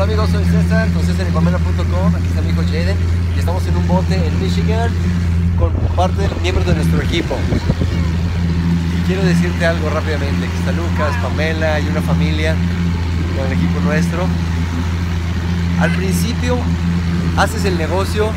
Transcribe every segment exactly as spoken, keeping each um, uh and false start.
amigos? Soy César, con César y Pamela punto com. Aquí está mi hijo Jaden y estamos en un bote en Michigan con parte de miembros de nuestro equipo. Y quiero decirte algo rápidamente, que está Lucas, Pamela y una familia con el equipo nuestro. Al principio haces el negocio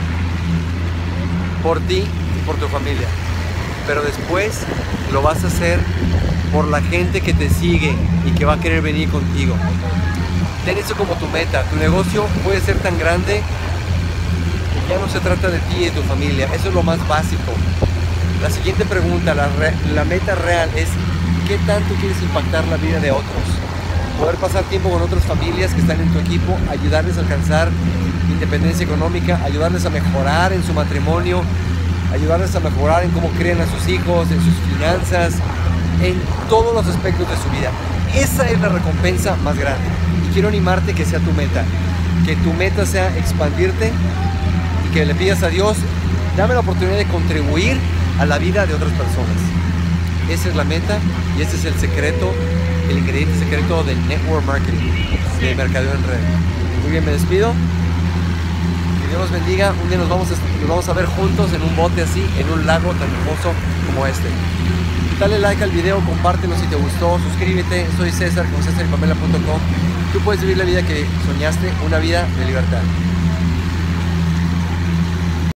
por ti y por tu familia, pero después lo vas a hacer por la gente que te sigue y que va a querer venir contigo. Ten eso como tu meta. Tu negocio puede ser tan grande que ya no se trata de ti y de tu familia. Eso es lo más básico. La siguiente pregunta, la, re, la meta real es: ¿qué tanto quieres impactar la vida de otros? Poder pasar tiempo con otras familias que están en tu equipo, ayudarles a alcanzar independencia económica, ayudarles a mejorar en su matrimonio, ayudarles a mejorar en cómo crían a sus hijos, en sus finanzas, en todos los aspectos de su vida. Esa es la recompensa más grande. Y quiero animarte que sea tu meta. Que tu meta sea expandirte y que le pidas a Dios: dame la oportunidad de contribuir a la vida de otras personas. Esa es la meta y ese es el secreto, el ingrediente secreto del network marketing, de mercadeo en red. Muy bien, me despido. Que Dios los bendiga. Un día nos vamos a, nos vamos a ver juntos en un bote así, en un lago tan hermoso como este. Dale like al video, compártelo si te gustó, suscríbete. Soy César con César y Pamela punto com. Tú puedes vivir la vida que soñaste, una vida de libertad.